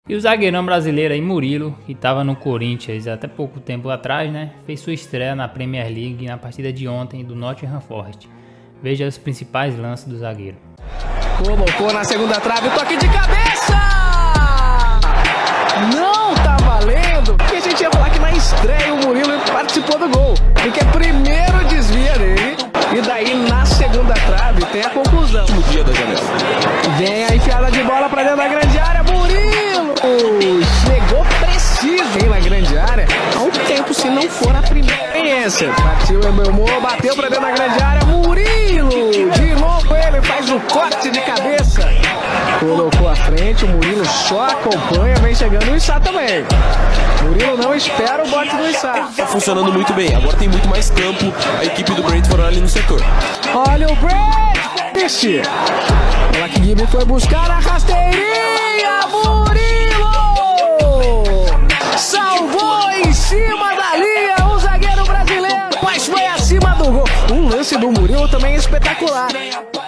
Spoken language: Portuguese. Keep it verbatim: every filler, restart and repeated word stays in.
E o zagueirão brasileiro aí, Murilo, que estava no Corinthians até pouco tempo atrás, né? Fez sua estreia na Premier League na partida de ontem do Nottingham Forest. Veja os principais lances do zagueiro. Colocou na segunda trave, toque de cabeça! Não tá valendo! Porque a gente ia falar que na estreia o Murilo participou do gol. Porque primeiro desvia dele e daí na segunda trave tem a conclusão. No dia da janela. Vem a enfiada de bola pra dentro da grande área, Murilo! Chegou preciso hein, na grande área. Há um tempo, se não for a primeira experiência. Partiu o Embelmô, bateu pra dentro da grande área, Murilo! De novo ele faz o corte de cabeça. Colocou à frente, o Murilo só acompanha, vem chegando o Issá também. Murilo não espera o bote do Issá. Tá funcionando muito bem, agora tem muito mais campo a equipe do Brentford ali no setor. Olha o Brentford! O Black Gibi foi buscar a rasteirinha, Murilo! Salvou em cima da linha o zagueiro brasileiro, mas foi acima do gol. Um lance do Murilo também espetacular.